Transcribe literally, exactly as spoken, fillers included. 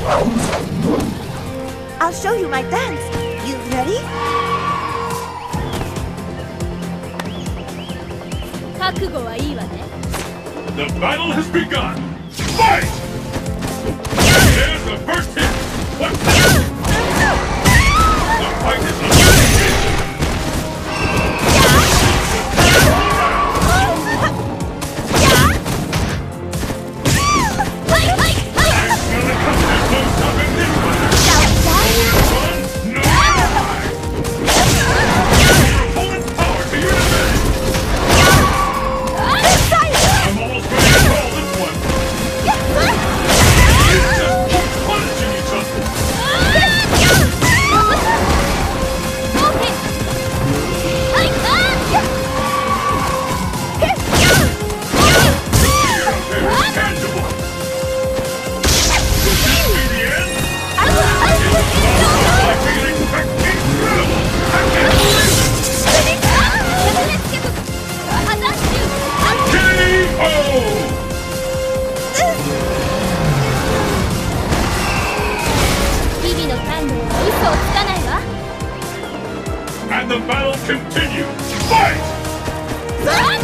I'll show you my dance. You ready? The battle has begun! Fight! There's the first hit! What's that? The fight is underway! And the battle continues! Fight!